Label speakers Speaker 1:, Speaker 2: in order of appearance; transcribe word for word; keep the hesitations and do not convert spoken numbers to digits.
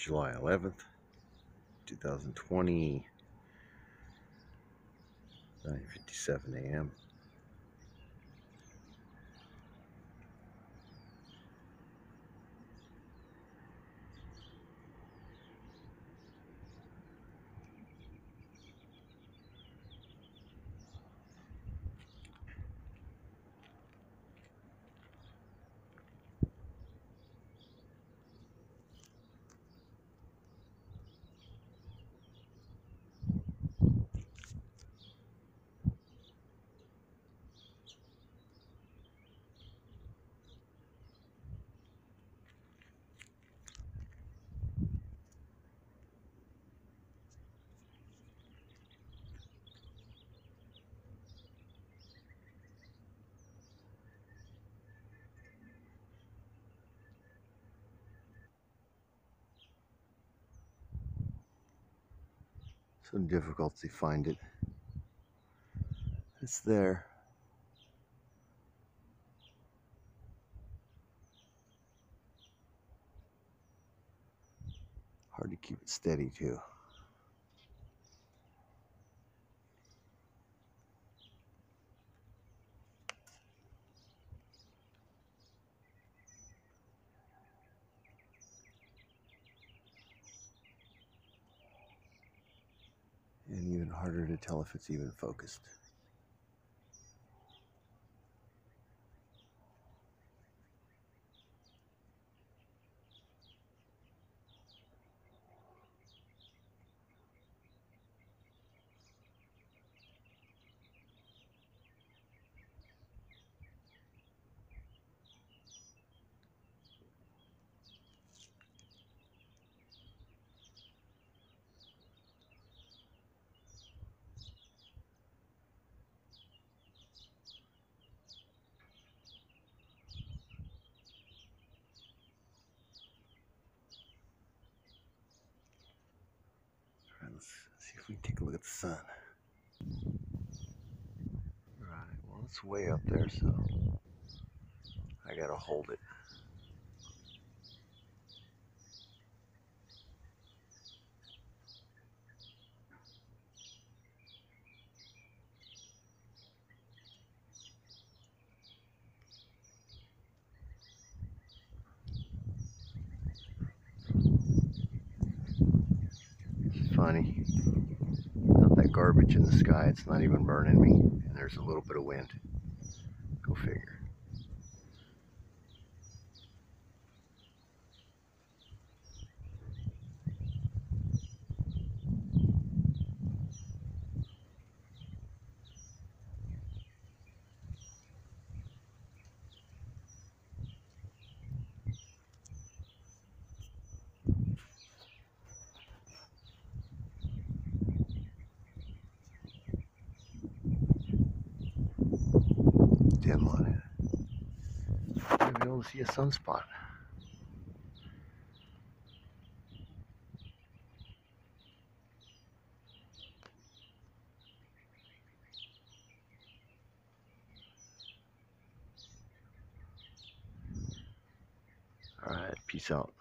Speaker 1: July eleventh, two thousand twenty, nine fifty-seven a m Some difficulty find it. It's there. Hard to keep it steady too. And even harder to tell if it's even focused. Let's see if we can take a look at the sun. Right, well, it's way up there, so I gotta hold it. It's funny. Not that garbage in the sky, it's not even burning me, and there's a little bit of wind. Go figure. Dim on it. You'll be able to see a sunspot. All right, peace out.